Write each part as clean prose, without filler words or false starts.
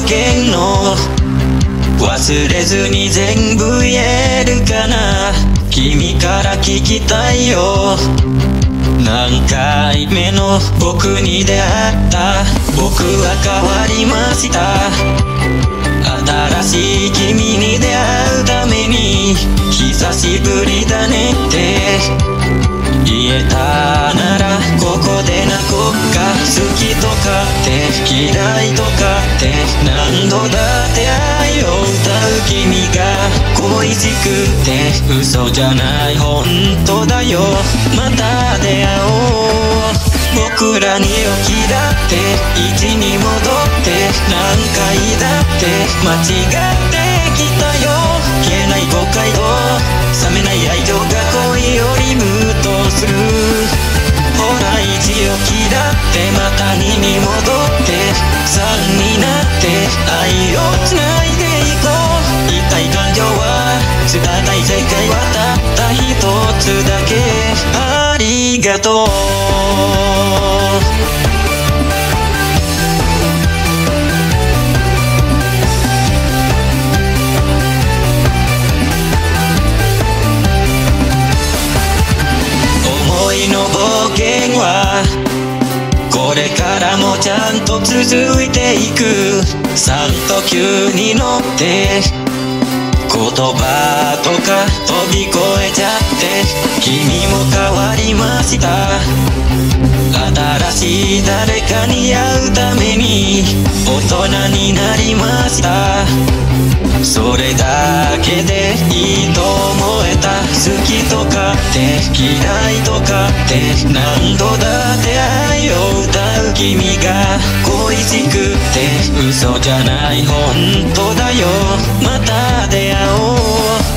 険の忘れずに全部言えるかな。君から聞きたいよ。何回目の僕に出会った。僕は変わりました。新しい君に出会うために久しぶりだねって言えたなら、ここで泣こっか。好きとかって嫌いとかって何度だって愛を歌う君が恋しくて嘘じゃない本当だよ。また出会おう。僕らに起きだって一に戻って何回だって間違ってきたよ。消えない後悔と冷めない愛情が恋よりムーとする。ほら一起きだってまた二に戻って三になって愛をつないでいこう。言いたい感情は伝えたい世界はたった一つだけ。ありがとう。思いの冒険はこれからもちゃんと続いていく。3と9に乗って言葉とか飛び越えちゃって君も変わりました。新しい誰かに会うために大人になりました。それだけでいいと思えた。好きとかって嫌いとかって何度だって愛を歌う君が恋しくて嘘じゃない本当だよ。また出会おう。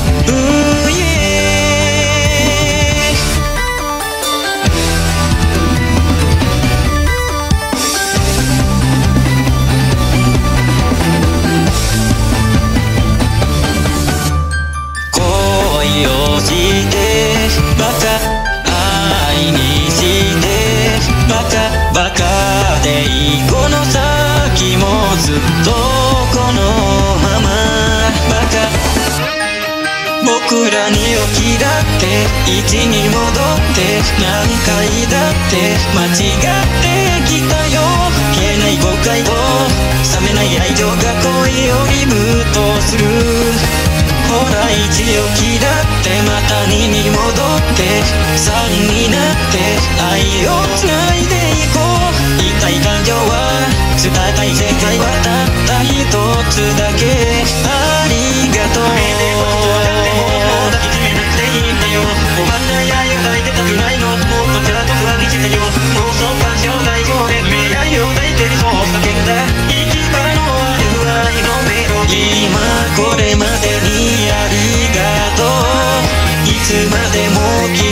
恋をしてバカ愛にしてバカバカでいい。この先もずっとこのままバカ。僕らに起きだって一に戻って何回だって間違ってきたよ。消えない後悔と冷めない愛情が恋よりムーとする。ほら一起きだってまた二に戻って三になって愛をつないでいこう。言いたい感情は伝えたい世界はたった一つだけ。ありがとう。抱きしめなくていいんだよ。おばんない愛を抱いてたくないの。もっとちゃんと不安にしてよ。妄想感情大丈夫で未来を抱いてるそう叫んだ。行き場のある愛のメロディー。今これまでにありがとう。いつまでも